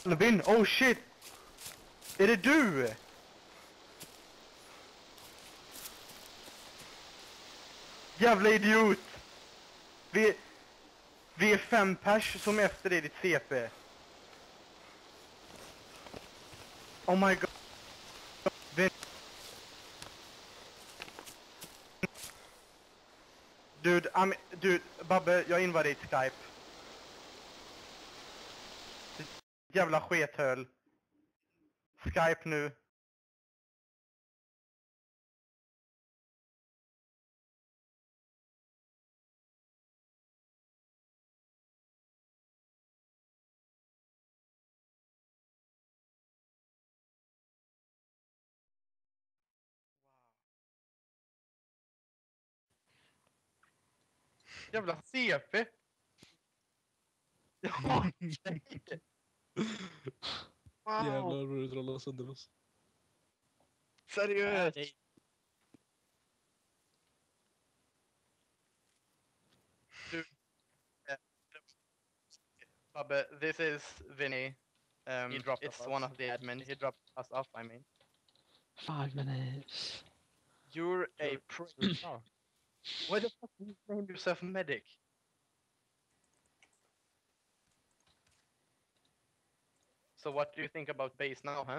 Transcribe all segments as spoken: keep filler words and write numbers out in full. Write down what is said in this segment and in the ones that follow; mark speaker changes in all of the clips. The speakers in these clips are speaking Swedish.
Speaker 1: Albin, oh shit! Är det du? Jävla idiot! Vi, vi är fem pers som är efter dig, ditt C P. Oh my god. Vin... Dude, I'm... Dude, Babbe, jag invar ditt Skype. Ditt jävla skethöl. Skype nu. Jävla C P. Ja, wow.
Speaker 2: Jävlar vad du trollar sönder oss.
Speaker 1: Seriöst. Du, uh, Babbe, this is Vinny. Um,
Speaker 3: He dropped
Speaker 1: it's
Speaker 3: us
Speaker 1: one
Speaker 3: off.
Speaker 1: of the admins. He dropped us off, I mean.
Speaker 2: Five minutes.
Speaker 1: You're a pro.
Speaker 3: Oh.
Speaker 1: Why the fuck do you name yourself medic? So what do you think about base now, huh?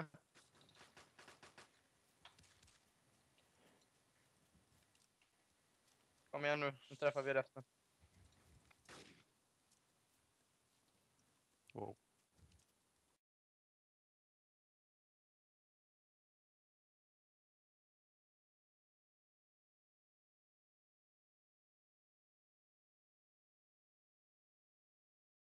Speaker 1: Kom igen nu, nu träffar vi resten.
Speaker 3: Wow.